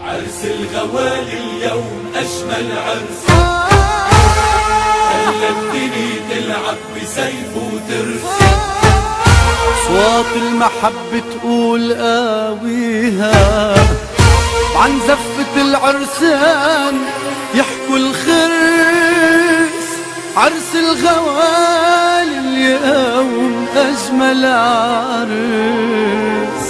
عرس الغوالي اليوم أجمل عرس، خلى الدنيا تلعب بسيف وترس. أصوات المحبة تقول قاويها، وعن زفة العرسان يحكوا الخرس. عرس الغوالي اليوم أجمل عرس.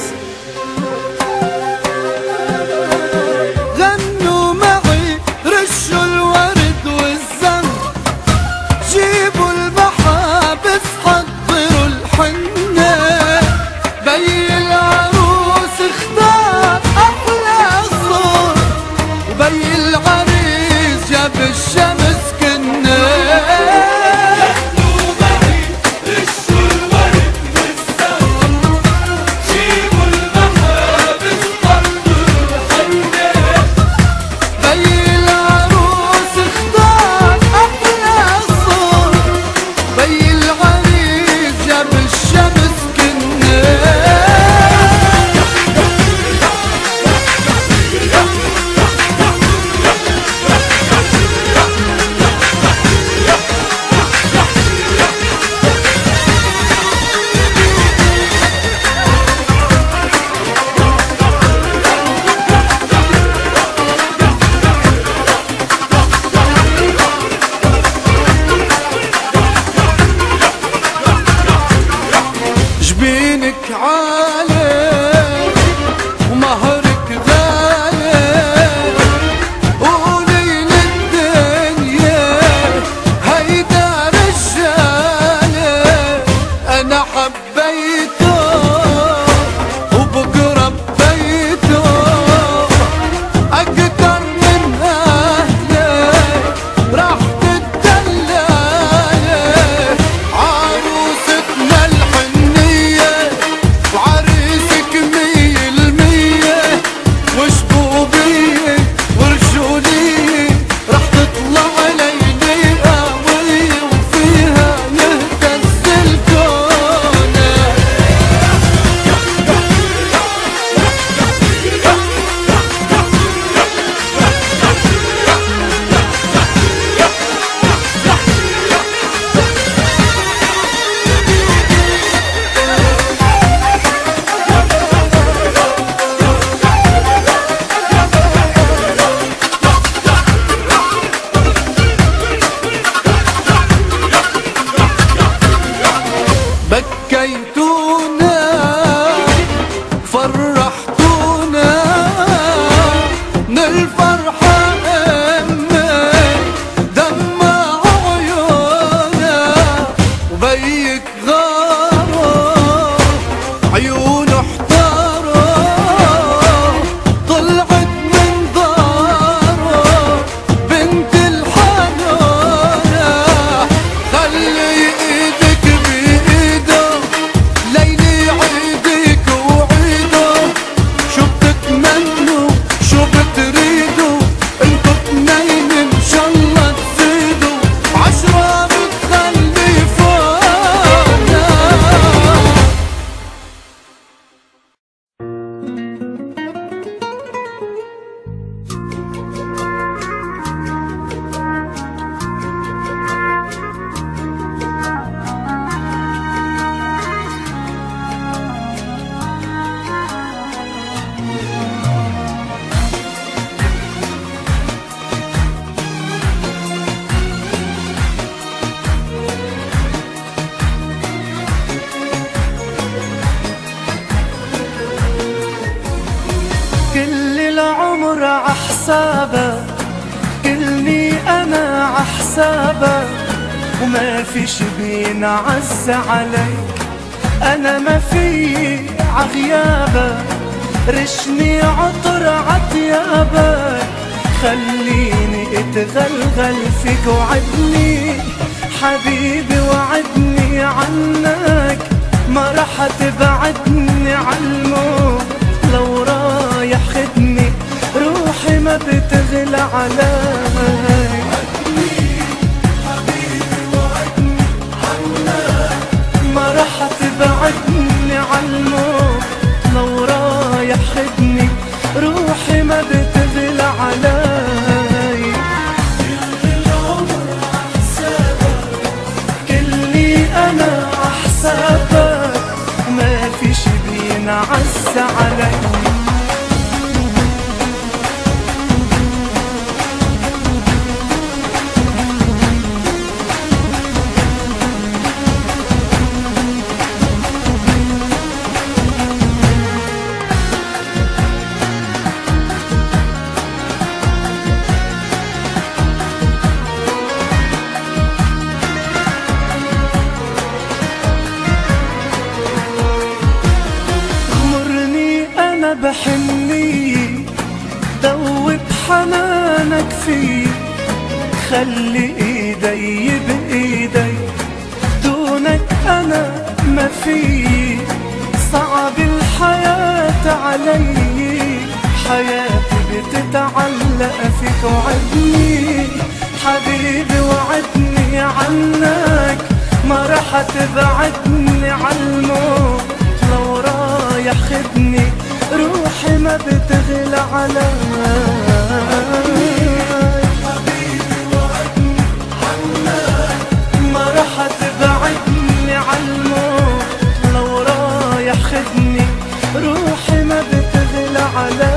غنوا معي رشوا الورد والزن، جيبوا المحابس حضروا الحنة. بي العروس اختار أحلى صوت، وبي العريس جاب الشمس كنا. جبينك عالي ومهرك غالي، قولي للدنيا هيدا رجالي. أنا حبيته وبكرة ببيته أكتر من أهلي، راح تدلالي عروستنا الحنية وعريسك 100%. وشبوبية ورجولية رح تطلع ليلي قوية، وفيها يهتز الكون. بكيتونا فرحتونا من الفرحة، أمي دمع عيونا. وبيك غاروا عيونه احتاروا، طلعت من داره بنت الحنونة. خلي ايدك بايده ليلي عيدك وعيده، شو بتتمنوا شو بتريدوا انتو اتنين ان شاء الله تزيدوا، 10 بتخلفونا. كل العمر عحسابك، كلني أنا عحسابك، وما في شي بينعز عليك. أنا ما في عغيابك، رشني عطر عتيابك، خليني اتغلغل فيك. وعدني حبيبي وعدني عنك، ما رح تبعدني عالموت. لو رايح خدني روحي ما بتغلى عليك. حبيبي وعدني عنك، ما رح تبعدني عالموت. لو رايح خدني روحي ما بتغلى عز علي. بحني دوب حنانك في، خلي ايدي بايدي، دونك انا ما في. صعب الحياة علي، حياتي بتتعلق فيك. وعدني حبيبي وعدني عنك، ما رح تبعدني عالموت. لو رايح خدني روحي ما بتغلى علي. حبيبي وعدني عنك، ما رح تبعدني عالموت. لو رايح خدني روحي ما بتغلى علي.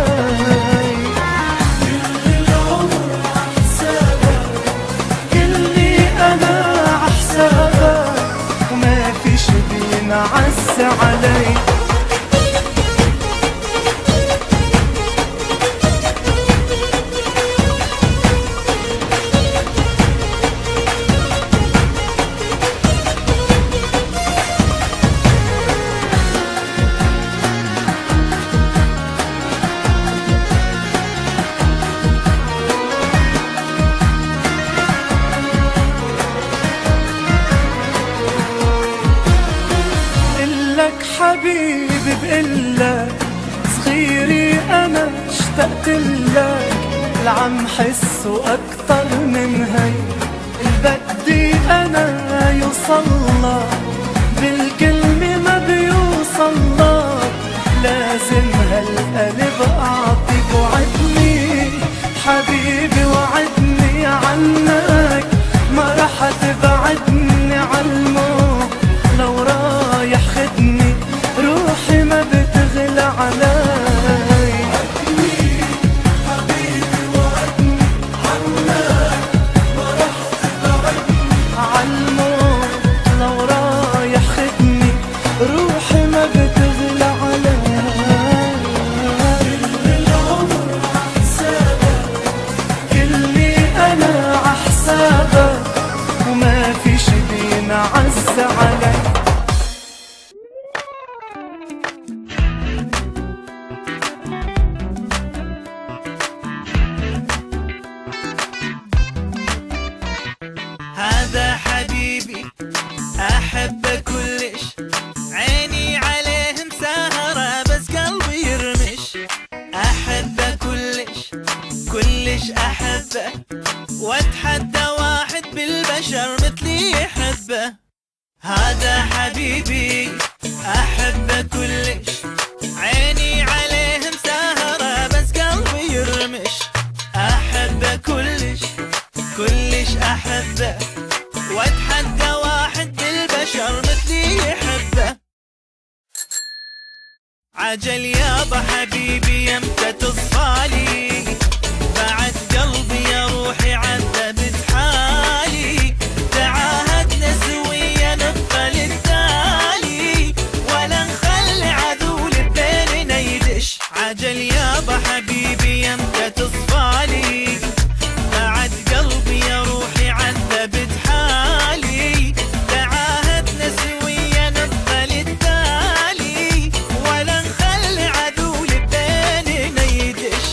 كل العمر عحسابك، كلي انا عحسابك، وما فيش بينعز علي. حبيبي بقلك صغيري انا اشتقت لك، العم حسه اكتر من هي. بدي انا يوصلك بالكلمة ما بيوصلك، لازم هالقلب اعطيك. وعدني حبيبي وعدني عنك، ما رح تبعدني عالموت. لو رايح خدني روحي ما بتغلى علي. حبيبي وعدني عنك، ما رح تبعدني عالموت. لو رايح خدني روحي ما بتغلى علي. كل العمر عحسابك، كلي انا عحسابك، وما فيش بينعز علي. هذا حبيبي أحبه كلش، عيني عليه مسهرة بس قلبي يرمش. أحبه كلش كلش أحبه، وأتحدى واحد بالبشر مثلي يحبه. هذا حبيبي أحبه كلش، عيني عليه مسهرة بس قلبي يرمش. أحبه كلش كلش أحبه، وأتحدى واحد بالبشر مثلي يحبه. عجل يابا حبيبي يمتى تصفالي، بعد قلبي يا روحي عذبت حالي. تعاهدنا سويا نبقى للتالي، ولا نخلي عدول بيننا يدش. عجل يابا حبيبي يمتى تصفالي، بعد قلبي يا روحي عذبت حالي. تعاهدنا سويا نبقى للتالي، ولا نخلي عدول بيننا يدش.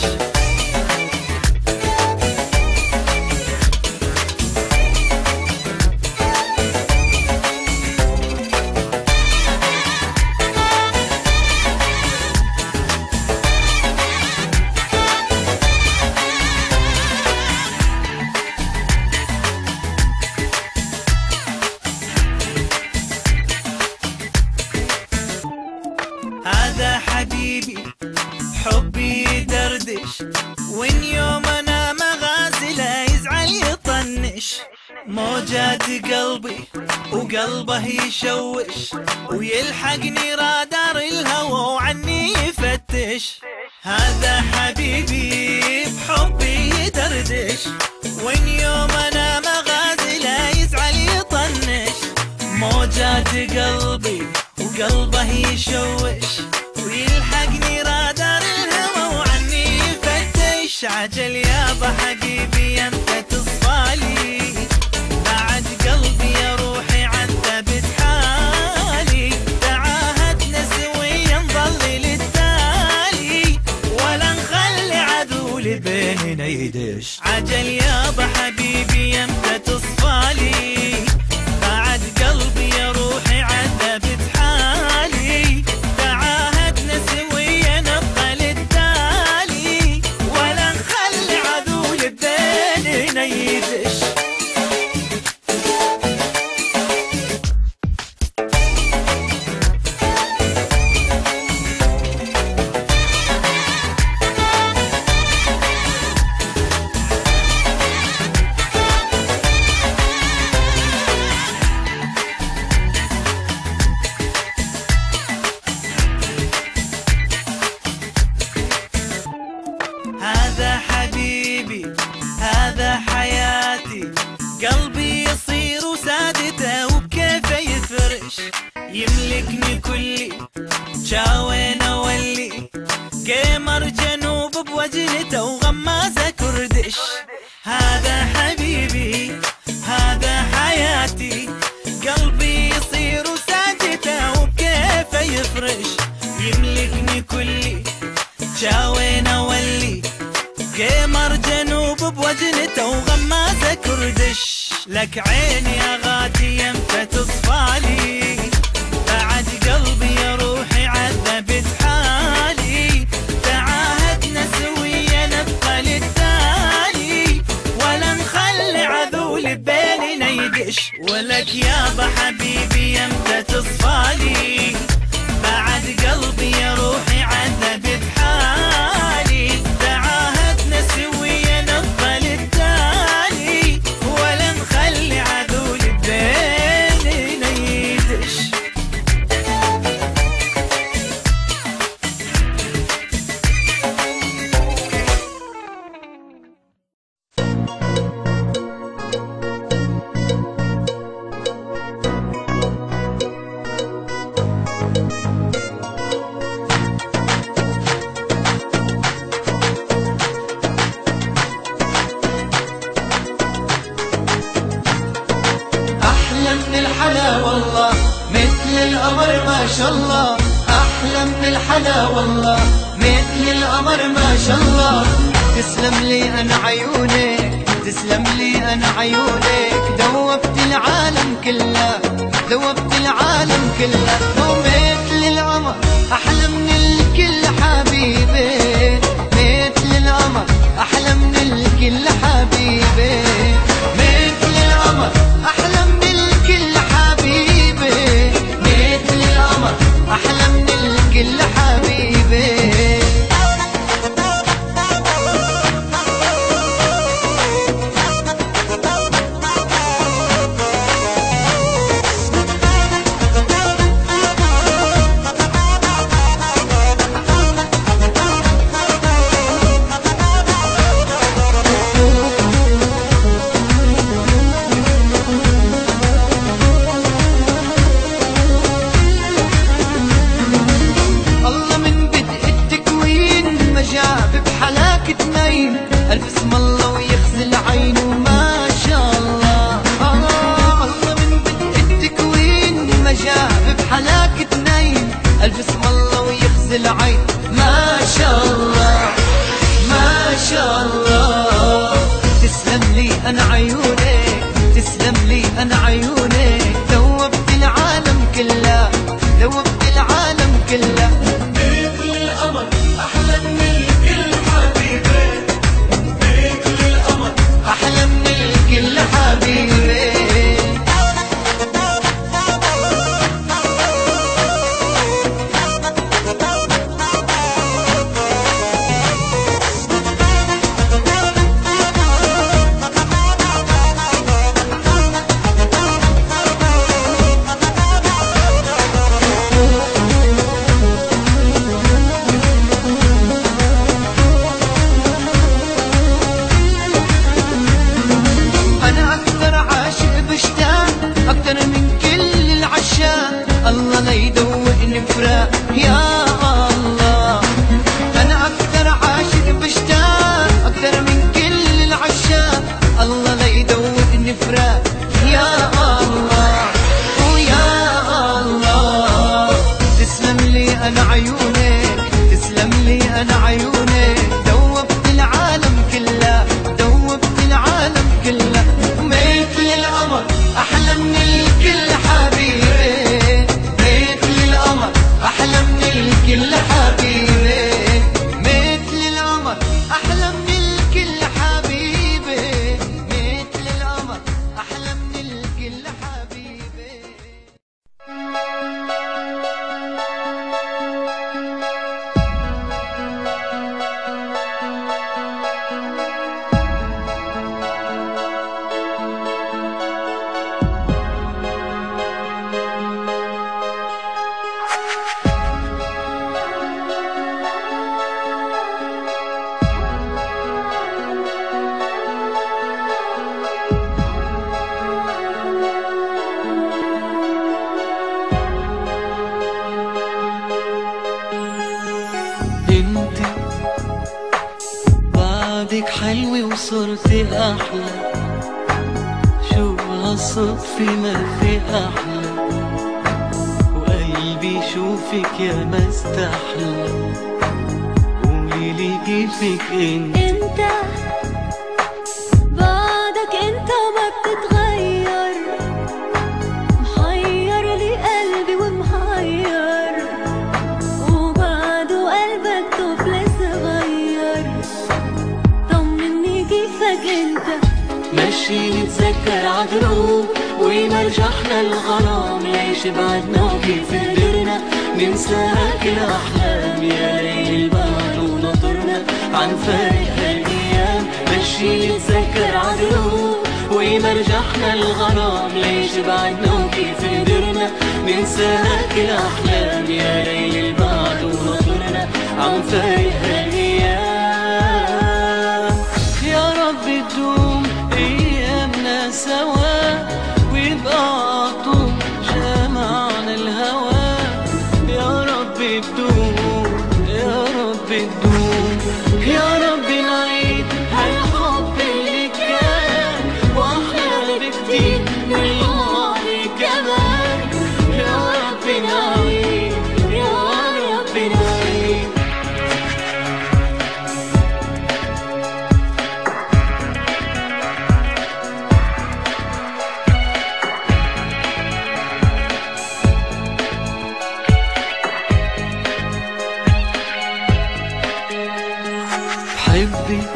هذا حبيبي حبي يدردش، وين يوم انا مغازله يزعل يطنش. موجات قلبي وقلبه يشوش، ويلحقني رادار الهوى وعني يفتش. هذا حبيبي بحبي يدردش، وان يوم انا مغازله يزعل يطنش. موجات قلبي وقلبه يشوش، ويلحقني رادار الهوى وعني يفتش. عجل يابا حبيبي امتى تصفالي، بعد قلبي يا روحي عذبت حالي. تعاهدنا سويا نظل للتالي، ولا نخلي عدو بيننا يدش. عجل يابا حبيبي امتى تصفالي، بعد قلبي يا روحي عذبت حالي. تعاهدنا سويا نبقى للتالي، ولا نخلي عدو بيننا يدش. هذا حبيبي هذا حياتي، قلبي يصير سادته وبكيفه يفرش. يملكني كلي شاوين اولي، قمر جنوب بوجنته وغمازه كردش. هذا حبيبي هذا حياتي، قلبي يصير سادته وبكيفه يفرش. يملكني كلي شاوين اولي، قمر جنوب بوجنته وغمازه كردش. لك عيني اغاتي يمتى تصفالي، بعد قلبي يا روحي عذبت حالي. تعاهدنا سويا نبقى للتالي، ولا نخلي عذول بيننا يدش. ولك يابا حبيبي يمتى تصفالي، بعد قلبي يا روحي عذبت حالي. تعاهدنا سويا نبقى للتالي، ولا نخلي عدول بيننا يدش. من الحلا والله مثل القمر ما شاء الله. أحلى من الحلا والله مثل القمر ما شاء الله. تسلم لي أنا عيونك، تسلم لي أنا عيونك. ذوبت العالم كله، ذوبت العالم كله. ومثل القمر أحلى من الكل حبيبي، مثل القمر أحلى من الكل حبيبي. مثل القمر أحلى من الكل حبيبي، مثل القمر أحلى من الكل حبيبي. ألف اسم الله ويخزل عينه ما شاء الله. الله من بدء التكوين ما جاب بحلاك اثنين. ألف اسم الله ويخزل عين ما شاء الله ما شاء الله. تسلم لي أنا عيونك، تسلم لي أنا عيونك. ذوبت العالم كله، ذوبت العالم كله. مثل القمر أحلى من الكل حبيبي، مثل بعدك حلوة وصرتي أحلى، شو هالصدفة ما في أحلى، وقلبي شوفك يا ما استحلى. قوليلي كيفك انت بعدك انت ما بتتغير، محير لي قلبي ومحير، وبعده قلبك طفل صغير. طمني كيفك انت، مشي نتذكر عدروب ويمرجحنا الغرام، ليش بعدنا وكيف قدرنا ننساها كل أحلام. يا ليل البعد ونطرنا عن فارق هالأيام، مشي نتذكر عدروب ويمرجحنا الغرام، ليش بعدنا وكيف قدرنا ننساها كل أحلام. يا ليل البعد ونطرنا عن فارق هالأيام. يا رب تدوم أيامنا سوا، ويبقى عطول جمعنا الهوى. يا رب تدوم، يا رب تدوم، يا رب نعيد هالحب اللي كان، وأحلى بكتير من الماضي كمان. يا رب نعيد، يا رب نعيد. بحبك،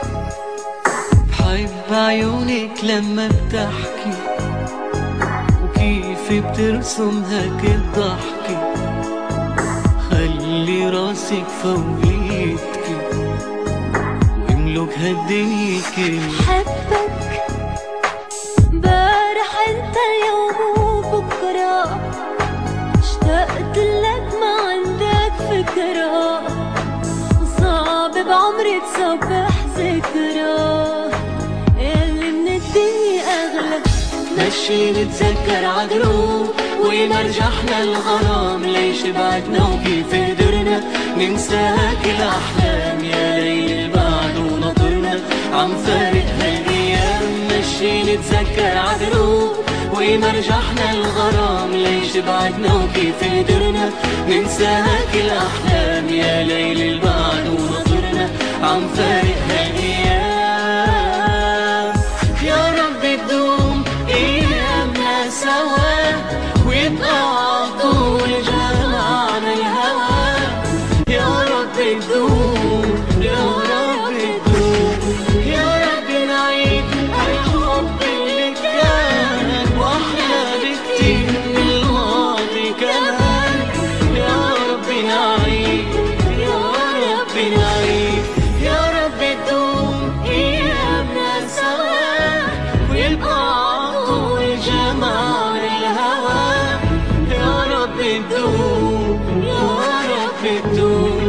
بحب عيونك لما بتحكي، وكيف بترسم هيك الضحكة. خلي راسك فوق ايدكي واملك هالدنيا كلها. بحبك امبارح انت اليوم وبكره، اشتقت لك ما عندك فكره، صعب بعمري تصبح ذكرى اللي من الدنيا اغلى. مشي نتذكر عدروب ويمرجحنا الغرام، ليش بعدنا وكيف قدرنا ننساها كل أحلام. يا ليل البعد ونطرنا عم فارق هالأيام، مشي نتذكر عدروب ويمرجحنا الغرام، ليش بعدنا وكيف قدرنا ننساها كل أحلام. يا ليل البعد ونطرنا عم فارق هالأيام. يا رب تدوم أيامنا سوا، ويبقى عطول جمعنا الهوى. يا رب تدوم، يا رب تدوم، يا رب نعيد الحب اللي كان، وأحلى بكتير من الماضي كمان. يا رب نعيد، يا رب نعيد، يا رب تدوم أيامنا سوا، ويبقى عطول جمال الهوى. يا رب تدوم، يا رب تدوم.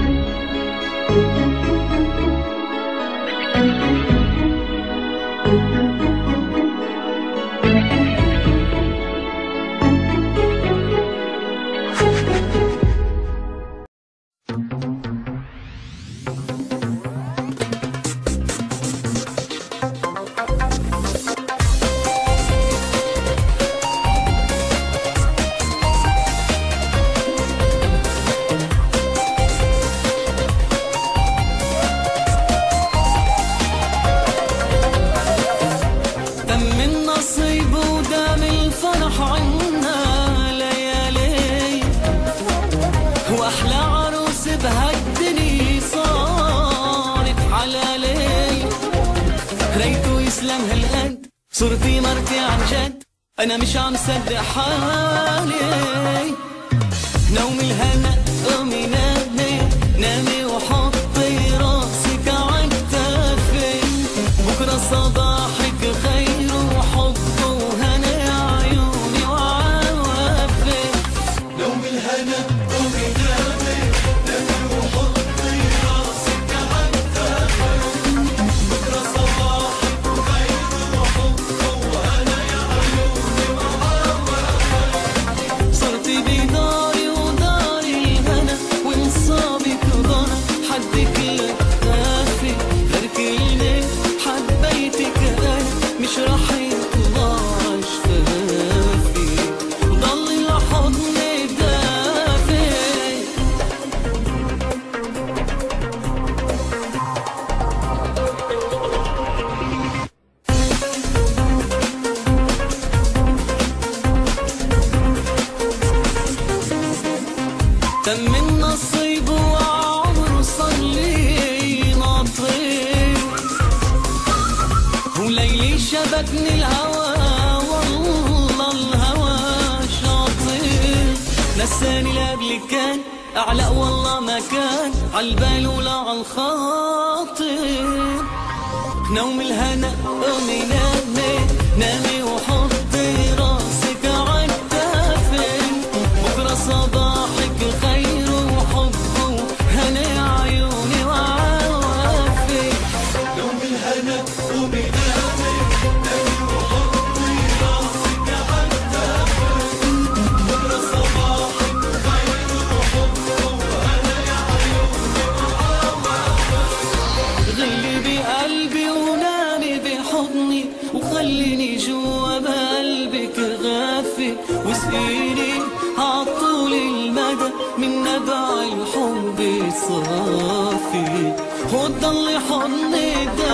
صرتي مرتي عن جد، أنا مش عم صدق حالي. نومي الهنا قومي نامي، نامي وحطي راسك عكتافي، بكرة صباحك خير وحب وهنا عيوني وعوافي. نومي الهنا قومي نامي، نامي وحطي راسك عكتافي، بكرة صباحك خير وحب وهنا يا عيوني وعوافي. صرتي بداري وداري الهنا، وانصابك ضنا شبكني الهوى والله الهوى شاطر، نساني لقلي كان أعلى والله ما كان عالبال ولا عالخاطر. نوم الهنا قومي نامي نامي وحطي راسك عالكتافي، بكرة صباحك خير وحب وهنا عيوني وعوافي. نوم الهنا قومي نامي نامي وحطي راسك عالكتافي، بكرة صباحك خير وحب وهنا يا عيوني وعوافي. غلي بقلبي ونامي بحضني وخليني جوا بقلبك غافي، واسقيني عطول المدى من نبع الحب صافي، وتضل حضنك